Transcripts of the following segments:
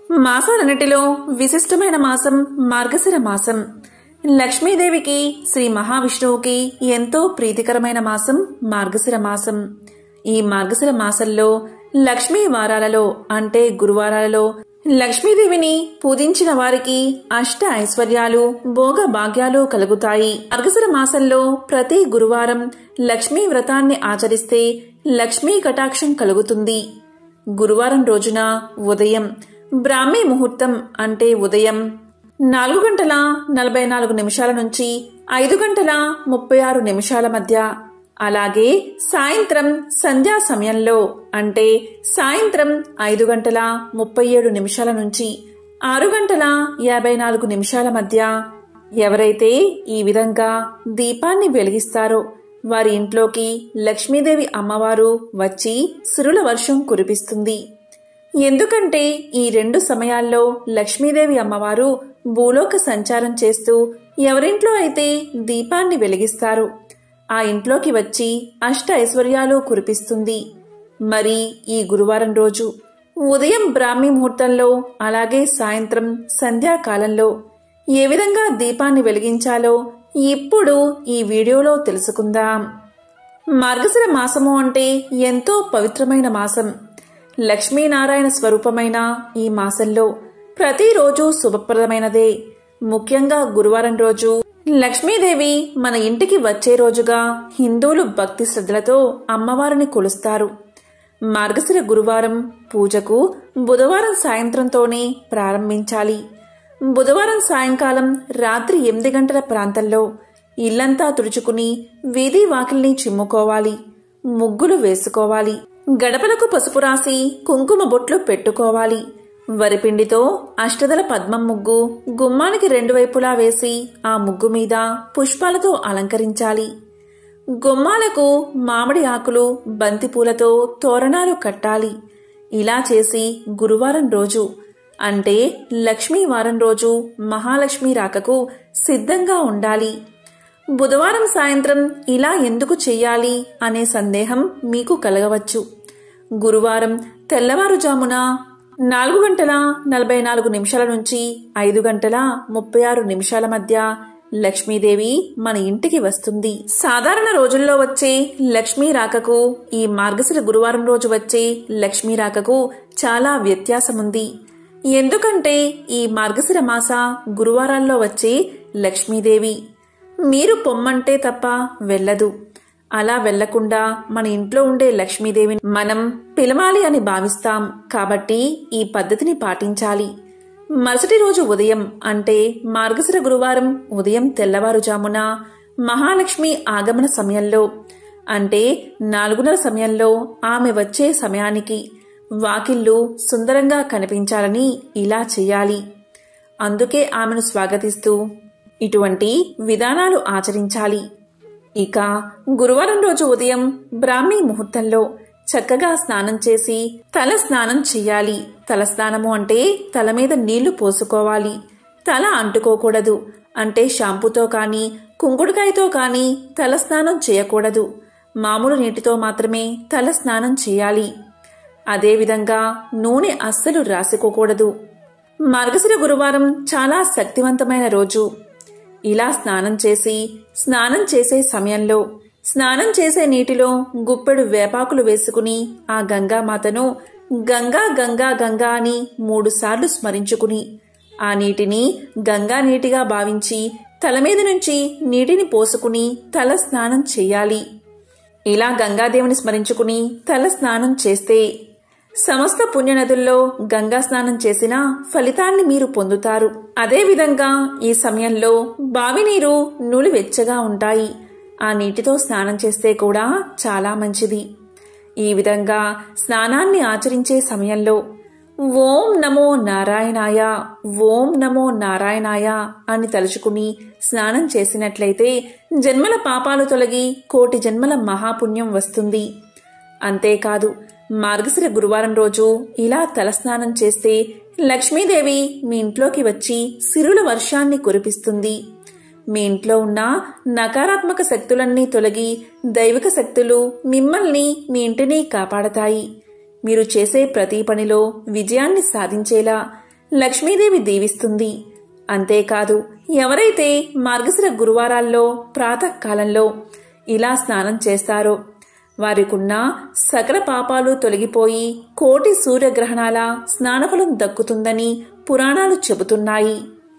మాసాలన్నిటిలో విశిష్టమైన మాసం మార్గశిర మాసం. లక్ష్మీదేవికి శ్రీ మహావిష్ణువుకి ఎంతో ప్రీతికరమైన మాసం మార్గశిర మాసం. ఈ మార్గశిర మాసంలో లక్ష్మీ వారాలలో అంటే గురువారాలలో లక్ష్మీదేవిని పూజించిన వారికి అష్ట ఐశ్వర్యాలు భోగ భాగ్యాలు కలుగుతాయి. మార్గశిర మాసంలో ప్రతి గురువారం లక్ష్మీ వ్రతాన్ని ఆచరిస్తే లక్ష్మీ కటాక్షం కలుగుతుంది. గురువారం రోజున ఉదయం బ్రాహ్మీ ముహూర్తం అంటే ఉదయం 4:44 నుంచి 5:36 మధ్య, అలాగే సాయంత్రం సంధ్యా సమయంలో అంటే సాయంత్రం 5:37 నుంచి 6:54 మధ్య ఎవరైతే ఈ విధంగా దీపాన్ని వెలిగిస్తారో వారి ఇంట్లోకి లక్ష్మీదేవి అమ్మవారు వచ్చి సిరుల వర్షం కురిపిస్తుంది. ఎందుకంటే ఈ రెండు సమయాల్లో లక్ష్మీదేవి అమ్మవారు భూలోక సంచారం చేస్తూ ఎవరింట్లో అయితే దీపాన్ని వెలిగిస్తారు ఆ ఇంట్లోకి వచ్చి అష్ట ఐశ్వర్యాలు కురిపిస్తుంది. మరి ఈ గురువారం రోజు ఉదయం బ్రాహ్మీ ముహూర్తంలో అలాగే సాయంత్రం సంధ్యాకాలంలో ఏ విధంగా దీపాన్ని వెలిగించాలో ఇప్పుడు ఈ వీడియోలో తెలుసుకుందాం. మార్గశిర మాసము అంటే ఎంతో పవిత్రమైన మాసం. లక్ష్మీనారాయణ స్వరూపమైన ఈ మాసంలో ప్రతిరోజు శుభప్రదమైనదే. ముఖ్యంగా గురువారం రోజు లక్ష్మీదేవి మన ఇంటికి వచ్చే రోజుగా హిందువులు భక్తి శ్రద్ధలతో అమ్మవారిని కొలుస్తారు. మార్గశిర గురువారం పూజకు బుధవారం సాయంత్రంతోనే ప్రారంభించాలి. బుధవారం సాయంకాలం రాత్రి 8 గంటల ప్రాంతంలో ఇల్లంతా తుడుచుకుని వీధి వాకిల్ని చిమ్ముకోవాలి, ముగ్గులు వేసుకోవాలి, గడపలకు పసుపు రాసి కుంకుమ బొట్లు పెట్టుకోవాలి. వరిపిండితో అష్టదళ పద్మం ముగ్గు గుమ్మానికి 2 వైపులా వేసి ఆ ముగ్గు మీద పుష్పాలతో అలంకరించాలి. గుమ్మాలకు మామిడి ఆకులు బంతిపూలతో తోరణాలు కట్టాలి. ఇలా చేసి గురువారం రోజు అంటే లక్ష్మీ వారం రోజు మహాలక్ష్మి రాకకు సిద్ధంగా ఉండాలి. బుధవారం సాయంత్రం ఇలా ఎందుకు చెయ్యాలి అనే సందేహం మీకు కలగవచ్చు. గురువారం తెల్లవారుజామున 4:44 నుంచి 5:36 మధ్య లక్ష్మీదేవి మన ఇంటికి వస్తుంది. సాధారణ రోజుల్లో వచ్చే లక్ష్మీ రాకకు ఈ మార్గశిర గురువారం రోజు వచ్చే లక్ష్మీ రాకకు చాలా వ్యత్యాసముంది. ఎందుకంటే ఈ మార్గశిర మాస గురువారాల్లో వచ్చే లక్ష్మీదేవి మీరు పొమ్మంటే తప్ప వెళ్ళదు. అలా వెళ్లకుండా మన ఇంట్లో ఉండే లక్ష్మీదేవిని మనం పిలవాలి అని భావిస్తాం. కాబట్టి ఈ పద్ధతిని పాటించాలి. మరుసటి రోజు ఉదయం అంటే మార్గశిర గురువారం ఉదయం తెల్లవారుజామున మహాలక్ష్మి ఆగమన సమయంలో అంటే 4:30 సమయంలో ఆమె వచ్చే సమయానికి వాకిళ్లు సుందరంగా కనిపించాలని ఇలా చేయాలి. అందుకే ఆమెను స్వాగతిస్తూ ఇటువంటి విధానాలు ఆచరించాలి. ఇక గురువారం రోజు ఉదయం బ్రాహ్మీ ముహూర్తంలో చక్కగా స్నానం చేసి తల స్నానం చెయ్యాలి. తల స్నానము అంటే తల మీద నీళ్లు పోసుకోవాలి. తల అంటుకోకూడదు. అంటే షాంపూతో కానీ కుంకుడుకాయతో కానీ తల స్నానం చేయకూడదు. మామూలు నీటితో మాత్రమే తల స్నానం చేయాలి. అదేవిధంగా నూనె అస్సలు రాసుకోకూడదు. మార్గశిర గురువారం చాలా శక్తివంతమైన రోజు. ఇలా స్నానం చేసే సమయంలో స్నానం చేసే నీటిలో గుప్పెడు వేపాకులు వేసుకుని ఆ గంగామాతను గంగా గంగా గంగా అని 3 సార్లు స్మరించుకుని ఆ నీటిని గంగా నీటిగా భావించి తల మీద నుంచి నీటిని పోసుకుని తల స్నానం చేయాలి. ఇలా గంగాదేవిని స్మరించుకుని తల స్నానం చేస్తే సమస్త పుణ్యనదుల్లో గంగా స్నానం చేసిన ఫలితాన్ని మీరు పొందుతారు. అదేవిధంగా ఈ సమయంలో బావి నీరు నులివెచ్చగా ఉంటాయి. ఆ నీటితో స్నానం చేస్తే కూడా చాలా మంచిది. ఈ విధంగా స్నానాన్ని ఆచరించే సమయంలో ఓం నమో నారాయణాయ, ఓం నమో నారాయణాయ అని తలుచుకుని స్నానం చేసినట్లయితే జన్మల పాపాలు తొలగి 1,000,000 జన్మల మహాపుణ్యం వస్తుంది. అంతేకాదు మార్గశిర గురువారం రోజు ఇలా తలస్నానం చేస్తే లక్ష్మీదేవి మీ ఇంట్లోకి వచ్చి సిరుల వర్షాన్ని కురిపిస్తుంది. మీ ఇంట్లో ఉన్న నకారాత్మక శక్తులన్నీ తొలగి దైవిక శక్తులు మిమ్మల్ని మీ ఇంటిని కాపాడతాయి. మీరు చేసే ప్రతి పనిలో విజయాన్ని సాధించేలా లక్ష్మీదేవి దీవిస్తుంది. అంతేకాదు ఎవరైతే మార్గశిర గురువారాల్లో ప్రాతకాలంలో ఇలా స్నానం చేస్తారో వారికున్న సకల పాపాలు తొలగిపోయి కోటి సూర్యగ్రహణాల స్నానఫలం దక్కుతుందని పురాణాలు చెబుతున్నాయి.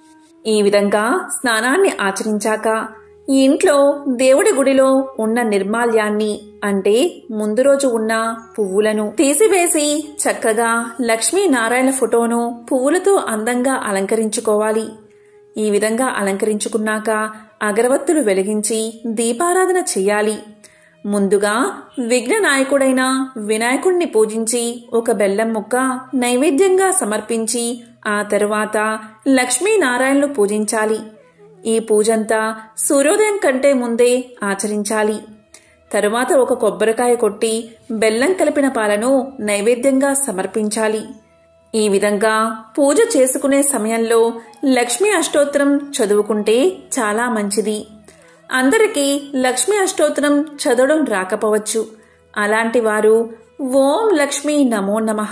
ఈ విధంగా స్నానాన్ని ఆచరించాక ఈ ఇంట్లో దేవుడి గుడిలో ఉన్న నిర్మాల్యాన్ని అంటే ముందు రోజు ఉన్న పువ్వులను తీసివేసి చక్కగా లక్ష్మీనారాయణ ఫోటోను పువ్వులతో అందంగా అలంకరించుకోవాలి. ఈ విధంగా అలంకరించుకున్నాక అగరవత్తులు వెలిగించి దీపారాధన చెయ్యాలి. ముందుగా విఘ్ననాయకుడైన వినాయకుణ్ణి పూజించి ఒక బెల్లం ముక్క నైవేద్యంగా సమర్పించి ఆ తరువాత లక్ష్మీనారాయణను పూజించాలి. ఈ పూజంతా సూర్యోదయం కంటే ముందే ఆచరించాలి. తరువాత ఒక కొబ్బరికాయ కొట్టి బెల్లం కలిపిన పాలను నైవేద్యంగా సమర్పించాలి. ఈ విధంగా పూజ చేసుకునే సమయంలో లక్ష్మీ అష్టోత్తరం చదువుకుంటే చాలా మంచిది. అందరికీ లక్ష్మీ అష్టోత్తరం చదవడం రాకపోవచ్చు. అలాంటి వారు ఓం లక్ష్మీ నమో నమః,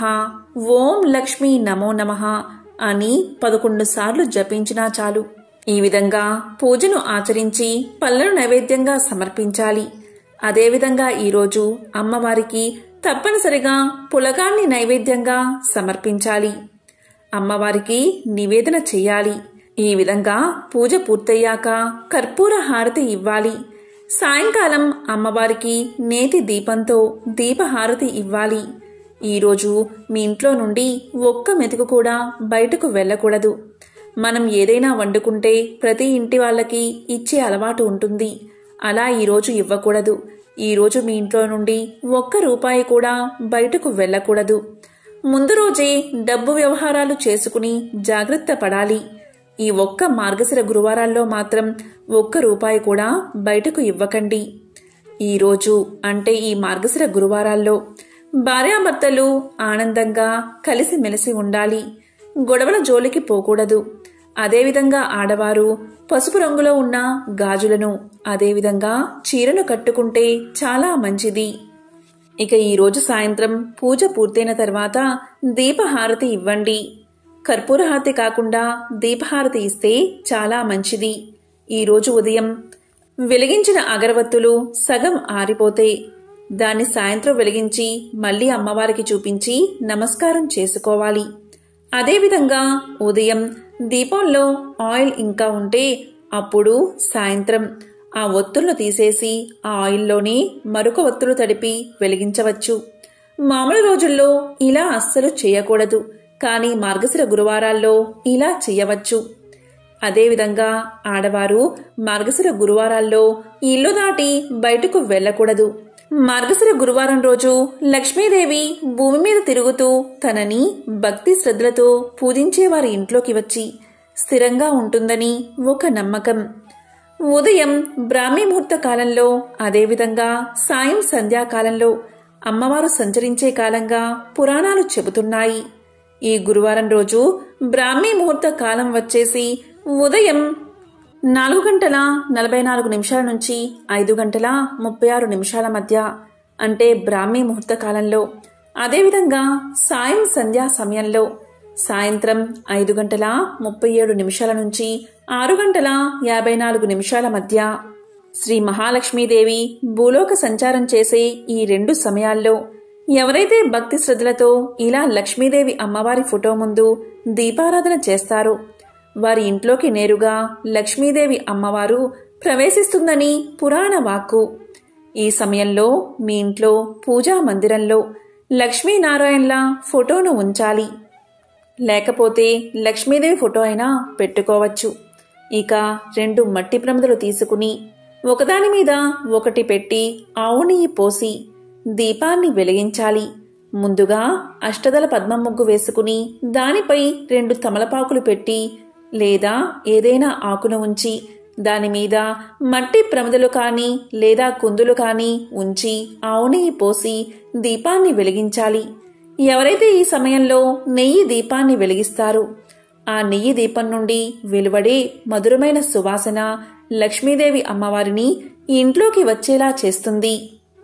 ఓం లక్ష్మీ నమో నమః అని 11 సార్లు జపించినా చాలు. ఈ విధంగా పూజను ఆచరించి పళ్ళను నైవేద్యంగా సమర్పించాలి. అదేవిధంగా ఈరోజు అమ్మవారికి తప్పనిసరిగా పులగాన్ని నైవేద్యంగా సమర్పించాలి. అమ్మవారికి నివేదన చెయ్యాలి. ఈ విధంగా పూజ పూర్తయ్యాక కర్పూర హారతి ఇవ్వాలి. సాయంకాలం అమ్మవారికి నేతి దీపంతో దీపహారతి ఇవ్వాలి. ఈరోజు మీ ఇంట్లో నుండి ఒక్క మెతుకు కూడా బయటకు వెళ్ళకూడదు. మనం ఏదైనా వండుకుంటే ప్రతి ఇంటి వాళ్ళకి ఇచ్చే అలవాటు ఉంటుంది. అలా ఈరోజు ఇవ్వకూడదు. ఈరోజు మీ ఇంట్లో నుండి ఒక్క రూపాయి కూడా బయటకు వెళ్ళకూడదు. ముందు రోజే డబ్బు వ్యవహారాలు చేసుకుని జాగ్రత్త పడాలి. ఈ ఒక్క మార్గశిర గురువారాల్లో మాత్రం ఒక్క రూపాయి కూడా బయటకు ఇవ్వకండి. ఈరోజు అంటే ఈ మార్గశిర గురువారాల్లో భార్యాభర్తలు ఆనందంగా కలిసిమెలిసి ఉండాలి. గొడవల జోలికి పోకూడదు. అదేవిధంగా ఆడవారు పసుపు రంగులో ఉన్న గాజులను అదేవిధంగా చీరను కట్టుకుంటే చాలా మంచిది. ఇక ఈరోజు సాయంత్రం పూజ పూర్తయిన తర్వాత దీపహారతి ఇవ్వండి. కర్పూర హారతి కాకుండా దీపహారతి ఇస్తే చాలా మంచిది. ఈరోజు ఉదయం వెలిగించిన అగరవత్తులు సగం ఆరిపోతే దాన్ని సాయంత్రం వెలిగించి మళ్లీ అమ్మవారికి చూపించి నమస్కారం చేసుకోవాలి. అదేవిధంగా ఉదయం దీపంలో ఆయిల్ ఇంకా ఉంటే అప్పుడు సాయంత్రం ఆ ఒత్తులను తీసేసి ఆ ఆయిల్లోనే మరొక ఒత్తులు తడిపి వెలిగించవచ్చు. మామూలు రోజుల్లో ఇలా అస్సలు చేయకూడదు. కానీ మార్గశిర గురువారాల్లో ఇలా చెయ్యవచ్చు. అదేవిధంగా ఆడవారు మార్గశిర గురువారాల్లో ఇల్లు దాటి బయటకు వెళ్లకూడదు. మార్గశిర గురువారం రోజు లక్ష్మీదేవి భూమి మీద తిరుగుతూ తనని భక్తి శ్రద్ధలతో పూజించే వారి ఇంట్లోకి వచ్చి స్థిరంగా ఉంటుందని ఒక నమ్మకం. ఉదయం బ్రాహ్మీ ముహూర్త కాలంలో అదేవిధంగా సాయం సంధ్యాకాలంలో అమ్మవారు సంచరించే కాలంగా పురాణాలు చెబుతున్నాయి. ఈ గురువారం రోజు బ్రాహ్మీ ముహూర్త కాలం వచ్చేసి ఉదయం 4:44 నుంచి 5:36 మధ్య అంటే బ్రాహ్మీ ముహూర్త కాలంలో, అదేవిధంగా సాయం సంధ్యా సమయంలో సాయంత్రం 5:37 నుంచి 6:54 మధ్య శ్రీ మహాలక్ష్మీదేవి భూలోక సంచారం చేసే ఈ 2 సమయాల్లో ఎవరైతే భక్తి శ్రద్ధలతో ఇలా లక్ష్మీదేవి అమ్మవారి ఫోటో ముందు దీపారాధన చేస్తారో వారి ఇంట్లోకి నేరుగా లక్ష్మీదేవి అమ్మవారు ప్రవేశిస్తుందని పురాణ వాక్కు. ఈ సమయంలో మీ ఇంట్లో పూజా మందిరంలో లక్ష్మీనారాయణల ఫోటోను ఉంచాలి. లేకపోతే లక్ష్మీదేవి ఫోటో అయినా పెట్టుకోవచ్చు. ఇక 2 మట్టి ప్రమిదలు తీసుకుని ఒకదాని మీద ఒకటి పెట్టి ఆవు నెయ్యి పోసి దీపాన్ని వెలిగించాలి. ముందుగా అష్టదళ పద్మం ముగ్గు వేసుకుని దానిపై 2 తమలపాకులు పెట్టి లేదా ఏదైనా ఆకును ఉంచి దానిమీద మట్టి ప్రమిదలు కాని లేదా కుందులు కాని ఉంచి ఆవు నెయ్యి పోసి దీపాన్ని వెలిగించాలి. ఎవరైతే ఈ సమయంలో నెయ్యి దీపాన్ని వెలిగిస్తారో ఆ నెయ్యి దీపం నుండి వెలువడే మధురమైన సువాసన లక్ష్మీదేవి అమ్మవారిని ఇంట్లోకి వచ్చేలా చేస్తుంది.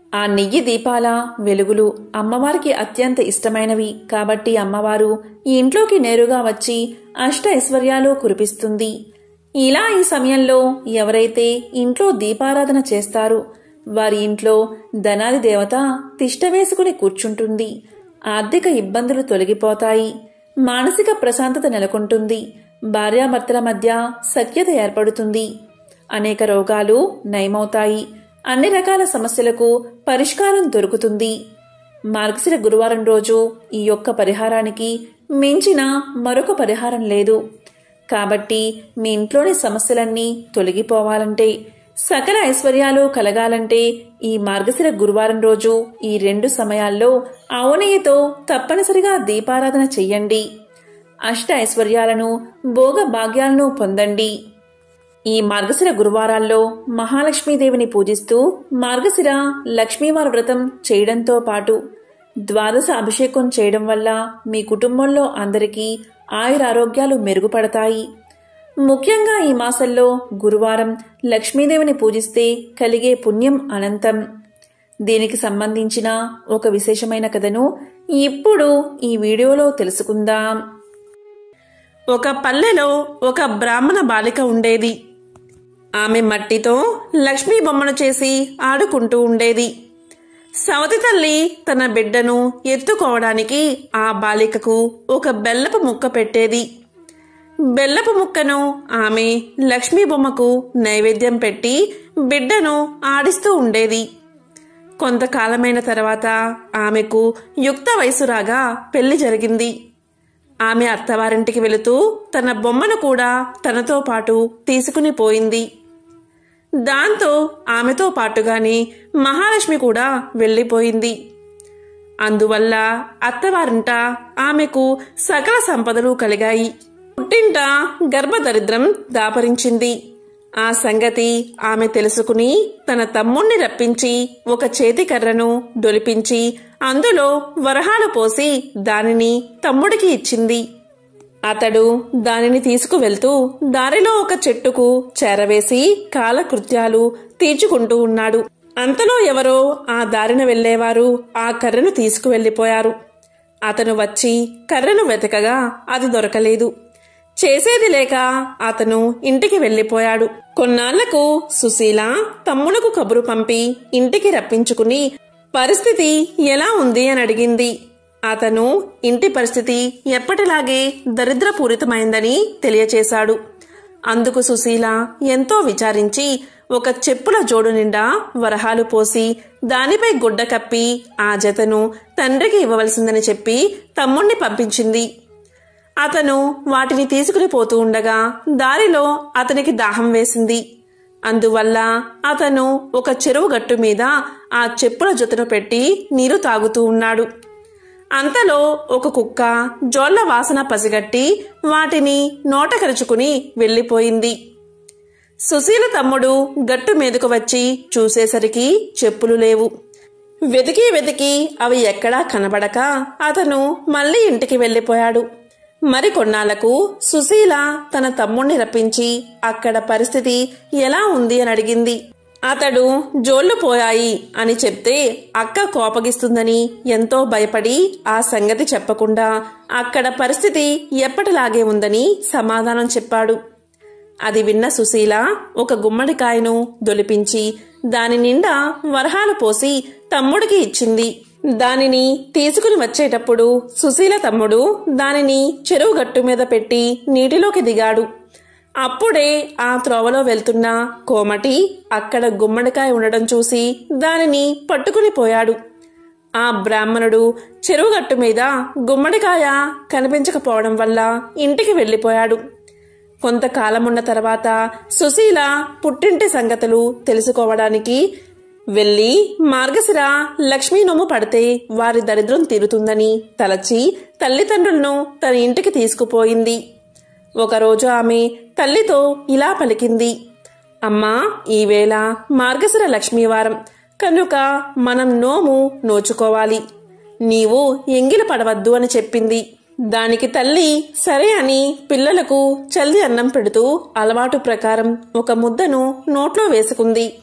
ఆ నెయ్యి దీపాల వెలుగులు అమ్మవారికి అత్యంత ఇష్టమైనవి కాబట్టి అమ్మవారు ఈ ఇంట్లోకి నేరుగా వచ్చి అష్ట ఐశ్వర్యాలు కురిపిస్తుంది. ఇలా ఈ సమయంలో ఎవరైతే ఇంట్లో దీపారాధన చేస్తారో వారి ఇంట్లో ధనాది దేవత తిష్ట వేసుకుని కూర్చుంటుంది. ఆర్థిక ఇబ్బందులు తొలగిపోతాయి. మానసిక ప్రశాంతత నెలకొంటుంది. భార్యాభర్తల మధ్య సఖ్యత ఏర్పడుతుంది. అనేక రోగాలు నయమవుతాయి. అన్ని రకాల సమస్యలకు పరిష్కారం దొరుకుతుంది. మార్గశిర గురువారం రోజు ఈ యొక్క పరిహారానికి మించిన మరొక పరిహారం లేదు. కాబట్టి మీ ఇంట్లోని సమస్యలన్నీ తొలగిపోవాలంటే, సకల ఐశ్వర్యాలు కలగాలంటే ఈ మార్గశిర గురువారం రోజు ఈ 2 సమయాల్లో ఆవు నెయ్యితో తప్పనిసరిగా దీపారాధన చెయ్యండి. అష్ట ఐశ్వర్యాలను భోగ భాగ్యాలను పొందండి. ఈ మార్గశిర గురువారాల్లో మహాలక్ష్మీదేవిని పూజిస్తూ మార్గశిర లక్ష్మీవార వ్రతం చేయడంతో పాటు ద్వాదశ అభిషేకం చేయడం వల్ల మీ కుటుంబంలో అందరికీ ఆయురారోగ్యాలు మెరుగుపడతాయి. ముఖ్యంగా ఈ మాసంలో గురువారం లక్ష్మీదేవిని పూజిస్తే కలిగే పుణ్యం అనంతం. దీనికి సంబంధించిన ఒక విశేషమైన కథను ఇప్పుడు ఈ వీడియోలో తెలుసుకుందాం. ఒక పల్లెలో ఒక బ్రాహ్మణ బాలిక ఉండేది. ఆమె మట్టితో లక్ష్మీ బొమ్మను చేసి ఆడుకుంటూ ఉండేది. సవతి తల్లి తన బిడ్డను ఎత్తుకోవడానికి ఆ బాలికకు ఒక బెల్లపు ముక్క పెట్టేది. బెల్లపు ముక్కను ఆమె లక్ష్మీ బొమ్మకు నైవేద్యం పెట్టి బిడ్డను ఆడిస్తూ ఉండేది. కొంతకాలమైన తర్వాత ఆమెకు యుక్త వయసు రాగా పెళ్లి జరిగింది. ఆమె అత్తవారింటికి వెళుతూ తన బొమ్మను కూడా తనతో పాటు తీసుకుని పోయింది. దాంతో ఆమెతో పాటుగానే మహాలక్ష్మి కూడా వెళ్ళిపోయింది. అందువల్ల అత్తవారింట ఆమెకు సకల సంపదలు కలిగాయి. పుట్టింట గర్భదరిద్రం దాపరించింది. ఆ సంగతి ఆమె తెలుసుకుని తన తమ్ముణ్ణి రప్పించి ఒక చేతి కర్రను దొలిపించి అందులో వరహాలు పోసి దానిని తమ్ముడికి ఇచ్చింది. అతడు దానిని తీసుకువెళ్తూ దారిలో ఒక చెట్టుకు చేరవేసి కాలకృత్యాలు తీర్చుకుంటూ ఉన్నాడు. అంతలో ఎవరో ఆ దారిన వెళ్లేవారు ఆ కర్రను తీసుకువెళ్లిపోయారు. అతను వచ్చి కర్రను వెతకగా అది దొరకలేదు. చేసేది లేక అతను ఇంటికి వెళ్లిపోయాడు. కొన్నాళ్లకు సుశీల తమ్మునకు కబురు పంపి ఇంటికి రప్పించుకుని పరిస్థితి ఎలా ఉంది అని అడిగింది. అతను ఇంటి పరిస్థితి ఎప్పటిలాగే దరిద్రపూరితమైందని తెలియచేశాడు. అందుకు సుశీల ఎంతో విచారించి ఒక చెప్పుల జోడు నిండా వరహాలు పోసి దానిపై గుడ్డ కప్పి ఆ జతను తండ్రికి ఇవ్వవలసిందని చెప్పి తమ్ముణ్ణి పంపించింది. అతను వాటిని తీసుకుని పోతూ ఉండగా దారిలో అతనికి దాహం వేసింది. అందువల్ల అతను ఒక చెరువు గట్టు మీద ఆ చెప్పుల జతను పెట్టి నీరు తాగుతూ ఉన్నాడు. అంతలో ఒక కుక్క జోళ్ల వాసన పసిగట్టి వాటిని నోట కరుచుకుని వెళ్లిపోయింది. సుశీల తమ్ముడు గట్టు మీదకు వచ్చి చూసేసరికి చెప్పులు లేవు. వెతికి వెతికి అవి ఎక్కడా కనబడక అతను మళ్లీ ఇంటికి వెళ్లిపోయాడు. మరికొన్నాళ్లకు సుశీల తన తమ్ముణ్ణి రప్పించి అక్కడ పరిస్థితి ఎలా ఉంది అని అడిగింది. అతడు జోళ్లు పోయాయి అని చెప్తే అక్క కోపగిస్తుందని ఎంతో భయపడి ఆ సంగతి చెప్పకుండా అక్కడ పరిస్థితి ఎప్పటిలాగే ఉందని సమాధానం చెప్పాడు. అది విన్న సుశీల ఒక గుమ్మడికాయను దొలిపించి దాని నిండా వరహాలు పోసి తమ్ముడికి ఇచ్చింది. దానిని తీసుకుని వచ్చేటప్పుడు సుశీల తమ్ముడు దానిని చెరువు గట్టు మీద పెట్టి నీటిలోకి దిగాడు. అప్పుడే ఆ త్రోవలో వెళ్తున్న కోమటి అక్కడ గుమ్మడికాయ ఉండడం చూసి దానిని పట్టుకుని పోయాడు. ఆ బ్రాహ్మణుడు చెరువుగట్టు మీద గుమ్మడికాయ కనిపించకపోవడం వల్ల ఇంటికి వెళ్లిపోయాడు. కొంతకాలమున్న తర్వాత సుశీల పుట్టింటి సంగతులు తెలుసుకోవడానికి వెళ్లి మార్గశిర లక్ష్మీ నోము పడితే వారి దరిద్రం తీరుతుందని తలచి తల్లిదండ్రులను తన ఇంటికి తీసుకుపోయింది. ఒకరోజు ఆమె తల్లితో ఇలా పలికింది. అమ్మా, ఈవేళ మార్గశిర లక్ష్మీవారం కనుక మనం నోము నోచుకోవాలి. నీవు ఎంగిలి పడవద్దు అని చెప్పింది. దానికి తల్లి సరే అని పిల్లలకు చల్లి అన్నం పెడుతూ అలవాటు ప్రకారం ఒక ముద్దను నోట్లో వేసుకుంది.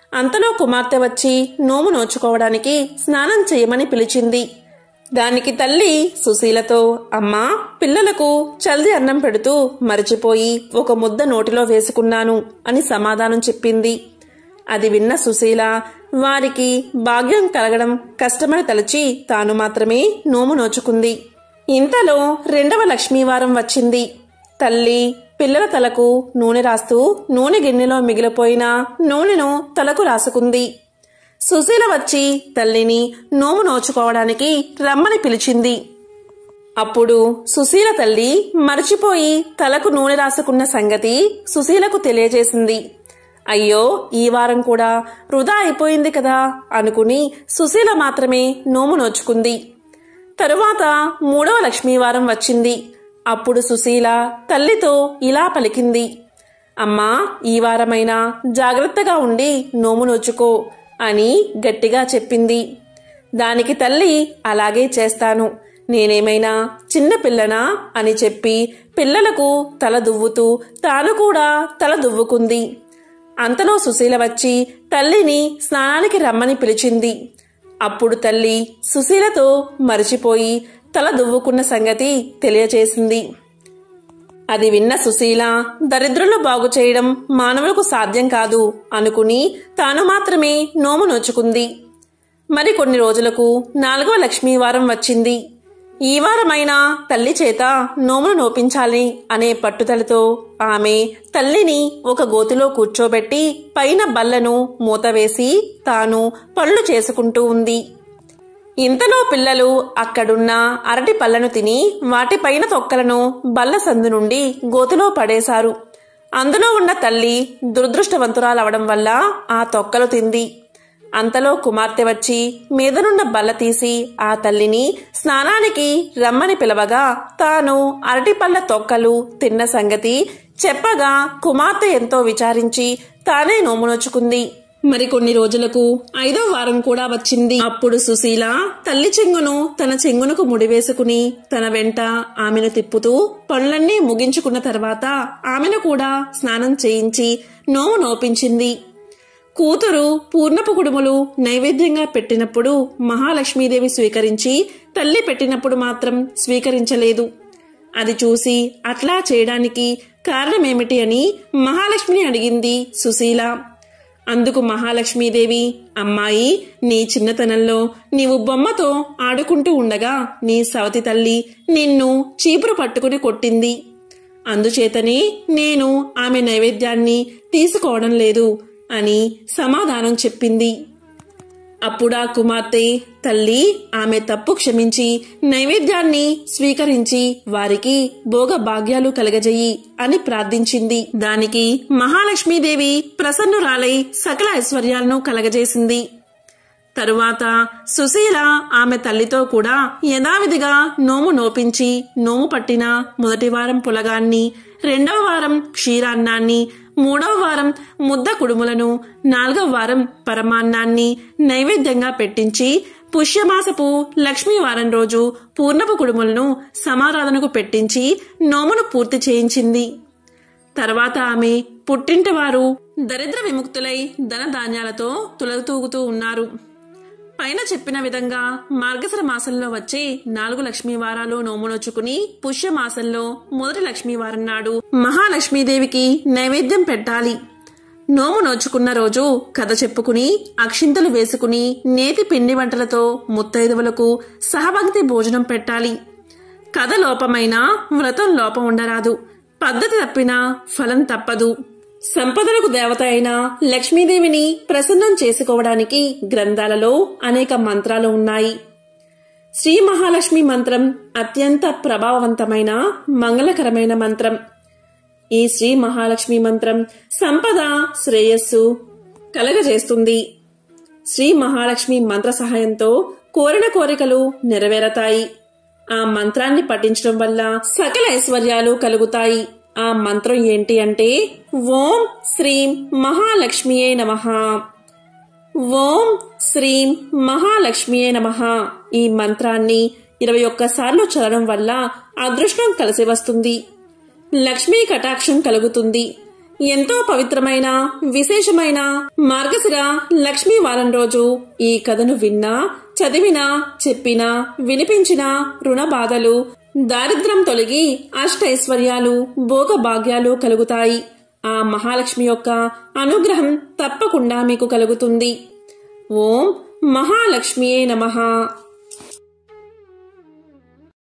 అంతలో కుమార్తె వచ్చి నోము నోచుకోవడానికి స్నానం చేయమని పిలిచింది. దానికి తల్లి సుశీలతో, అమ్మా, పిల్లలకు చల్ది అన్నం పెడుతూ మరిచిపోయి ఒక ముద్ద నోటిలో వేసుకున్నాను అని సమాధానం చెప్పింది. అది విన్న సుశీల వారికి భాగ్యం కలగడం కష్టమని తలచి తాను మాత్రమే నోము నోచుకుంది. ఇంతలో 2వ లక్ష్మీవారం వచ్చింది. తల్లి పిల్లల తలకు నూనె రాస్తూ నూనె గిన్నెలో మిగిలిపోయిన నూనెను తలకు రాసుకుంది. సుశీల వచ్చి తల్లిని నోము నోచుకోవడానికి రమ్మని పిలిచింది. అప్పుడు సుశీల తల్లి మరచిపోయి తలకు నూనె రాసుకున్న సంగతి సుశీలకు తెలియజేసింది. అయ్యో, ఈ వారం కూడా వృధా అయిపోయింది కదా అనుకుని సుశీల మాత్రమే నోము నోచుకుంది. తరువాత 3వ లక్ష్మీవారం వచ్చింది. అప్పుడు సుశీల తల్లితో ఇలా పలికింది, అమ్మా, ఈ వారమైనా జాగ్రత్తగా ఉండి నోము నోచుకో అని గట్టిగా చెప్పింది. దానికి తల్లి అలాగే చేస్తాను, నేనేమైనా చిన్న పిల్లనా అని చెప్పి పిల్లలకు తల దువ్వుతూ తాను కూడా తల దువ్వుకుంది. అంతలో సుశీల వచ్చి తల్లిని స్నానానికి రమ్మని పిలిచింది. అప్పుడు తల్లి సుశీలతో మరిచిపోయి తల దువ్వుకున్న సంగతి తెలియచేసింది. అది విన్న సుశీల దరిద్రులు బాగు చేయడం మానవులకు సాధ్యం కాదు అనుకుని తాను మాత్రమే నోము నోచుకుంది. మరికొన్ని రోజులకు 4వ లక్ష్మీవారం వచ్చింది. ఈ వారమైనా తల్లి చేత నోమును నోపించాలి అనే పట్టుదలతో ఆమె తల్లిని ఒక గోతిలో కూర్చోబెట్టి పైన బల్లను మూతవేసి తాను పళ్ళు చేసుకుంటూ ఉంది. ఇంతలో పిల్లలు అక్కడున్న అరటి పళ్లను తిని వాటిపైన తొక్కలను బల్ల సందు నుండి గోతిలో పడేశారు. అందులో ఉన్న తల్లి దురదృష్టవంతురాలవడం వల్ల ఆ తొక్కలు తింది. అంతలో కుమార్తె వచ్చి మీదనున్న బల్ల తీసి ఆ తల్లిని స్నానానికి రమ్మని పిలవగా తాను అరటిపళ్ళ తొక్కలు తిన్న సంగతి చెప్పగా కుమార్తె ఎంతో విచారించి తానే నోము నోచుకుంది. మరికొన్ని రోజులకు 5వ వారం కూడా వచ్చింది. అప్పుడు సుశీల తల్లి చెంగును తన చెంగునకు ముడివేసుకుని తన వెంట ఆమెను తిప్పుతూ పనులన్నీ ముగించుకున్న తర్వాత ఆమెను కూడా స్నానం చేయించి నోము నోపించింది. కూతురు పూర్ణపు కుడుములు నైవేద్యంగా పెట్టినప్పుడు మహాలక్ష్మీదేవి స్వీకరించి తల్లి పెట్టినప్పుడు మాత్రం స్వీకరించలేదు. అది చూసి అట్లా చేయడానికి కారణమేమిటి అని మహాలక్ష్మిని అడిగింది సుశీల. అందుకు మహాలక్ష్మీదేవి, అమ్మాయి, నీ చిన్నతనంలో నీవు బొమ్మతో ఆడుకుంటూ ఉండగా నీ సవతి తల్లి నిన్ను చీపురు పట్టుకుని కొట్టింది. అందుచేతనే నేను ఆమె నైవేద్యాన్ని తీసుకోవడం లేదు అని సమాధానం చెప్పింది. అప్పుడా కుమార్తె తల్లి ఆమె తప్పు క్షమించి నైవేద్యాన్ని స్వీకరించి వారికి భోగ భాగ్యాలు కలగజేయి అని ప్రార్థించింది. దానికి మహాలక్ష్మీదేవి ప్రసన్నురాలై సకల ఐశ్వర్యాలను కలగజేసింది. తరువాత సుశీల ఆమె తల్లితో కూడా యథావిధిగా నోము నోపించి నోము పట్టిన మొదటి వారం పులగాన్ని, 2వ వారం క్షీరాన్నాన్ని, 3వ వారం ముద్ద కుడుములను, 4వ వారం పరమాన్నాన్ని నైవేద్యంగా పెట్టించి పుష్యమాసపు లక్ష్మీవారం రోజు పూర్ణపు కుడుములను సమారాధనకు పెట్టించి నోమును పూర్తి చేయించింది. తర్వాత ఆమె పుట్టింటి వారు దరిద్ర విముక్తులై ధనధాన్యాలతో తులతూగుతూ ఉన్నారు. పైన చెప్పిన విధంగా మార్గశిర మాసంలో వచ్చే 4 లక్ష్మీవారాలు నోము నోచుకుని పుష్యమాసంలో మొదటి లక్ష్మీవారం నాడు మహాలక్ష్మీదేవికి నైవేద్యం పెట్టాలి. నోము నోచుకున్న రోజు కథ చెప్పుకుని అక్షింతలు వేసుకుని నేతి పిండి వంటలతో ముత్తైదువులకు సహభక్తి భోజనం పెట్టాలి. కథ లోపమైనా వ్రతం లోపం ఉండరాదు. పద్ధతి తప్పినా ఫలం తప్పదు. సంపదలకు దేవత అయిన లక్ష్మీదేవిని ప్రసన్నం చేసుకోవడానికి గ్రంథాలలో అనేక మంత్రాలు ఉన్నాయి. శ్రీ మహాలక్ష్మి మంత్రం అత్యంత ప్రభావవంతమైన మంగళకరమైన మంత్రం. ఈ శ్రీ మహాలక్ష్మి మంత్రం సంపద, శ్రేయస్సు కలగజేస్తుంది. శ్రీ మహాలక్ష్మి మంత్ర సహాయంతో కోరిన కోరికలు నెరవేరతాయి. ఆ మంత్రాన్ని పఠించడం వల్ల సకల ఐశ్వర్యాలు కలుగుతాయి. ఆ మంత్రం ఏంటి అంటే ఓం శ్రీం మహాలక్ష్మియే నమః. ఓం శ్రీం మహాలక్ష్మియే నమః. ఈ మంత్రాన్ని 21 సార్లు చదవడం వల్ల అదృష్టం కలిసి వస్తుంది. లక్ష్మీ కటాక్షం కలుగుతుంది. ఎంతో పవిత్రమైన విశేషమైన మార్గశిర లక్ష్మీ వారం రోజు ఈ కథను విన్నా, చదివినా, చెప్పినా, వినిపించినా రుణ బాధలు, దారిద్ర్యం తొలగి అష్టైశ్వర్యాలు, భోగభాగ్యాలు కలుగుతాయి. ఆ మహాలక్ష్మి యొక్క అనుగ్రహం తప్పకుండా మీకు కలుగుతుంది. ఓం మహాలక్ష్మియే నమః.